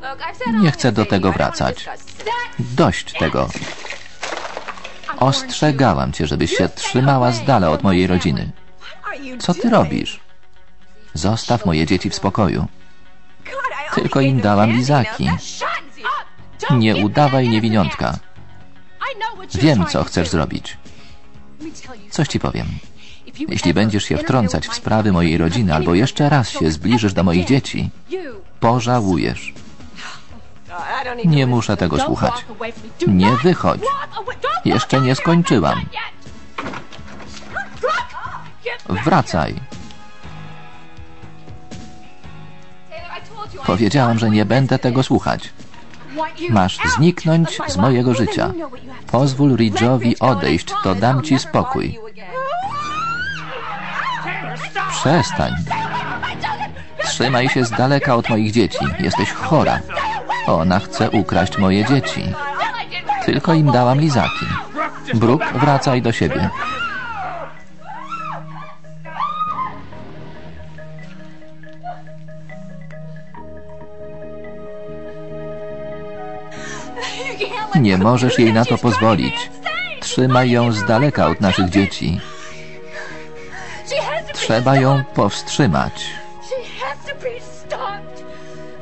Nie chcę do tego wracać. Dość tego. Ostrzegałam cię, żebyś się trzymała z dala od mojej rodziny. Co ty robisz? Zostaw moje dzieci w spokoju. Tylko im dałam lizaki. Nie udawaj niewiniątka. Wiem, co chcesz zrobić. Coś ci powiem. Jeśli będziesz się wtrącać w sprawy mojej rodziny albo jeszcze raz się zbliżysz do moich dzieci, pożałujesz. Nie muszę tego słuchać. Nie wychodź. Jeszcze nie skończyłam. Wracaj. Powiedziałam, że nie będę tego słuchać. Masz zniknąć z mojego życia. Pozwól Ridge'owi odejść, to dam ci spokój. Przestań. Trzymaj się z daleka od moich dzieci. Jesteś chora. Ona chce ukraść moje dzieci. Tylko im dałam lizaki. Brooke, wracaj do siebie. Nie możesz jej na to pozwolić. Trzymaj ją z daleka od naszych dzieci. Trzeba ją powstrzymać.